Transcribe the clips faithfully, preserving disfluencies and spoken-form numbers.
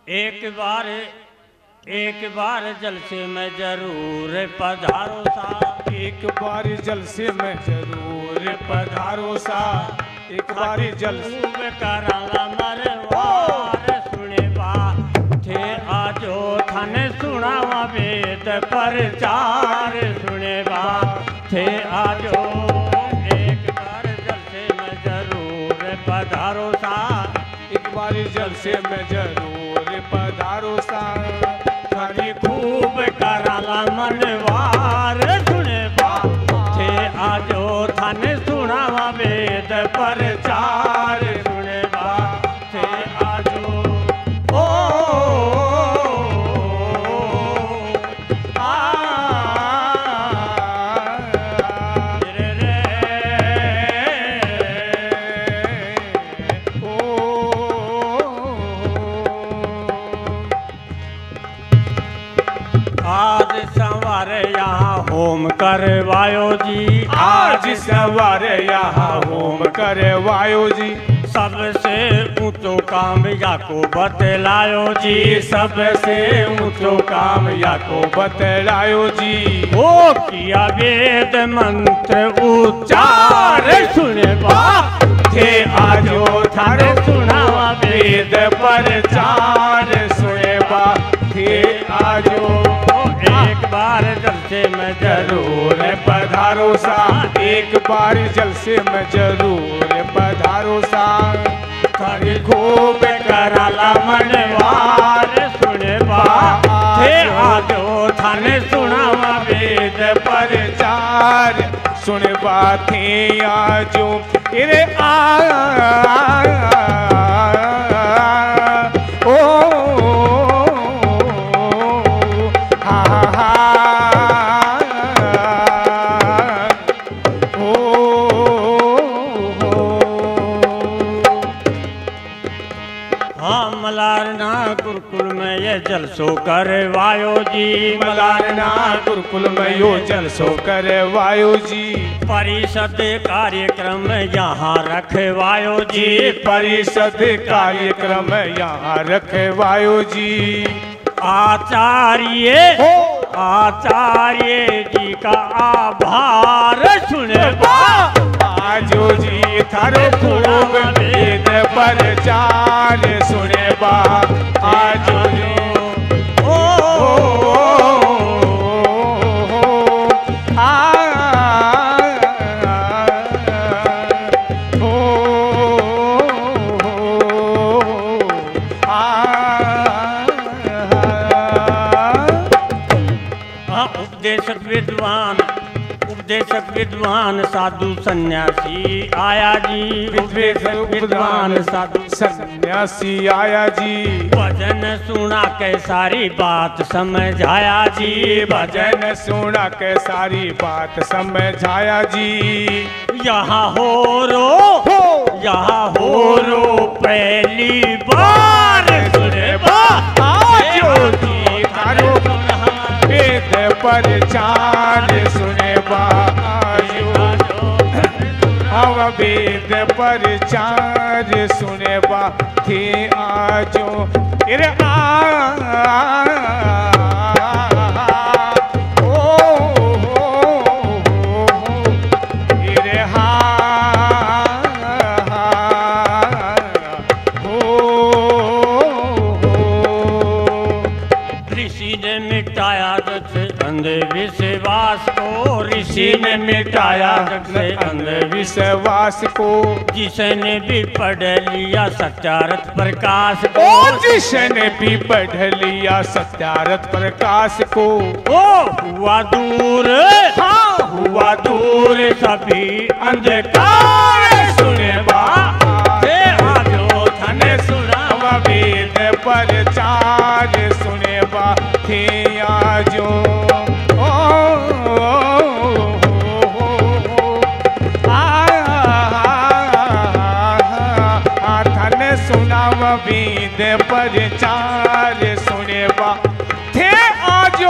एक बार एक बार जलसे में जरूर पधारो सा, एक बार जलसे में जरूर पधारो सा, एक बार जलसे कराला मरवार सुने बा थे आजो थाने सुनावा वेद प्रचार सुने बा थे आजो। एक बार जलसे में जरूर पधारो सा, एक बार जलसे में जरूर पधारो सा, थानी खूब कराला मनवार सुने बा थे आजो थाने सुनावा वेद प्रचार सुने बा थे आजो। ओ आ रे रे आज सवारे यहाँ होम करवायो जी, आज सवारे यहाँ होम करवायो जी, सबसे ऊंचो काम याको बतलायो जी, सबसे ऊंचो काम याको बतलायो जी। वो किया वेद मंत्र उच्चार सुने बा थे आजो थारे सुनावा वेद प्रचार सुने बा थे आजो। एक बार जलसे में जरूर पधारो सा, एक बार जलसे में जरूर पधारो सा, थारी खूब कराला मनवार सुने बा थे आजो थाने सुनावा वेद प्रचार सुने बा थे आजो। इरे आ मलारना गुरुकुल में ये जलसो करवायो जी, मलारना गुरुकुल में यो जलसो करवायो जी, परिषद कार्यक्रम यहाँ रखवायो जी, परिषद कार्यक्रम यहाँ रखवायो जी। आचार्य आचार्य जी का आभार सुने बा आजो जी थारो खूब वेद प्रचार सुने बा आजो जी। ओ आ उपदेशक विद्वान उपदेशक विद्वान साधु सन्यासी आया जी, उपदेशक विद्वान साधु सन्यासी आया जी, भजन सुना के सारी बात समझाया जी, भजन सुना के सारी बात समझाया जी। यहाँ हो रो यहाँ हो रो पहली बार सुने बा आजो जी थारो वेद प्रचार सुने बा आजो, हम वेद प्रचार सुने बा थे आजो। इरे आ अंधविश्वास को, ऋषि ने मिटाया से अंधविश्वास को, जिसने भी पढ़ लिया सत्यार्थ प्रकाश को, जिसने भी पढ़ लिया सत्यार्थ प्रकाश को, ओ हुआ दूर हाँ हुआ दूर सभी अंधकार सुने बा थे आजो थाने सुनावा वेद प्रचार सुने बा थे आजो। वेद प्रचार सुने बा थे आजो।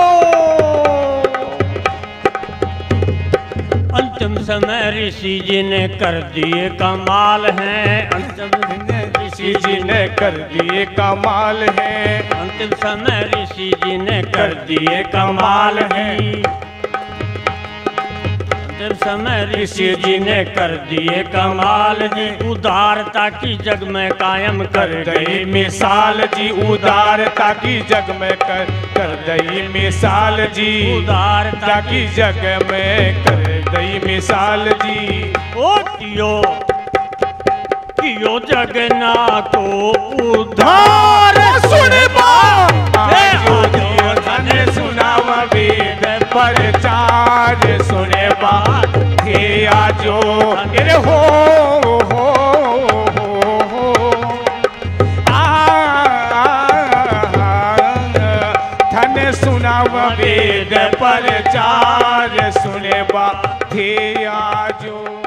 अंतिम समय ऋषि जी ने कर दिए कमाल हैं, अंतिम ऋषि ऋषि जी ने कर दिए कमाल है, अंतिम समय ऋषि जी ने कर दिए कमाल है। अंतिम समय ऋषि जी ने कर दिए कमाल जी, उदारता की जग में कायम कर गई मिसाल जी, उदारता की जग में कर कर दई मिसाल जी, उदारता की जग में कर दई मिसाल जी। ओ कियो कियो जगना को उधार सुन धन सुनाव वेद प्रचार सुने बात हे आजो अरे हो हो हो धन सुनाव वेद प्रचार सुने बात हे आजो।